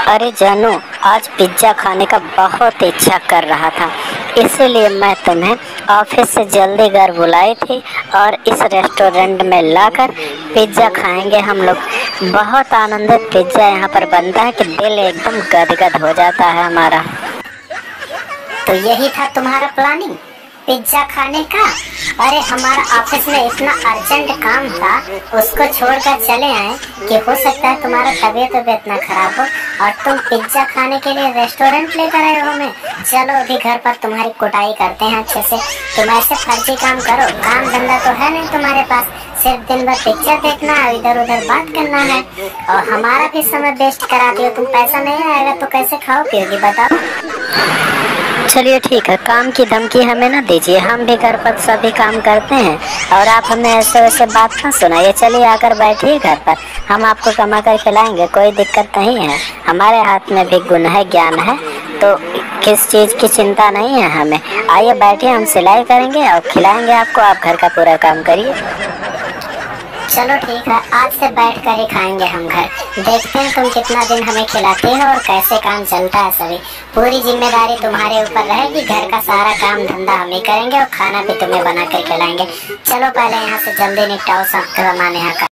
अरे जानू, आज पिज्ज़ा खाने का बहुत इच्छा कर रहा था, इसीलिए मैं तुम्हें ऑफिस से जल्दी घर बुलाई थी और इस रेस्टोरेंट में लाकर पिज्ज़ा खाएंगे हम लोग। बहुत आनंदित पिज्ज़ा यहाँ पर बनता है कि दिल एकदम गदगद हो जाता है हमारा। तो यही था तुम्हारा प्लानिंग, पिज्जा खाने का? अरे हमारा ऑफिस में इतना अर्जेंट काम था, उसको छोड़कर चले आए कि हो सकता है तुम्हारा तबीयत ना खराब हो और तुम पिज्जा खाने के लिए रेस्टोरेंट लेकर आए हो हमें। चलो अभी घर पर तुम्हारी कुटाई करते हैं अच्छे से। तुम ऐसे फर्जी काम करो, काम धंधा तो है नहीं तुम्हारे पास, सिर्फ दिन भर पिक्चर देखना है, इधर उधर बात करना है और हमारा भी समय वेस्ट कराती हो तुम। पैसा नहीं आएगा तो कैसे खाओ पियोगी बताओ? चलिए ठीक है, काम की धमकी हमें ना दीजिए, हम भी घर पर सभी काम करते हैं और आप हमें ऐसे वैसे बात ना सुनाइए। चलिए आकर बैठिए घर पर, हम आपको कमा कर खिलाएंगे, कोई दिक्कत नहीं है। हमारे हाथ में भी गुण है, ज्ञान है, तो किस चीज़ की चिंता नहीं है हमें। आइए बैठिए, हम सिलाई करेंगे और खिलाएंगे आपको, आप घर का पूरा काम करिए। चलो ठीक है, आज से बैठ कर ही खाएंगे हम घर। देखते हैं तुम कितना दिन हमें खिलाते हो और कैसे काम चलता है। सभी पूरी जिम्मेदारी तुम्हारे ऊपर रहेगी, घर का सारा काम धंधा हम ही करेंगे और खाना भी तुम्हें बना कर खिलाएंगे। चलो पहले यहाँ से जल्दी निपटाओ सब सामान यहाँ का।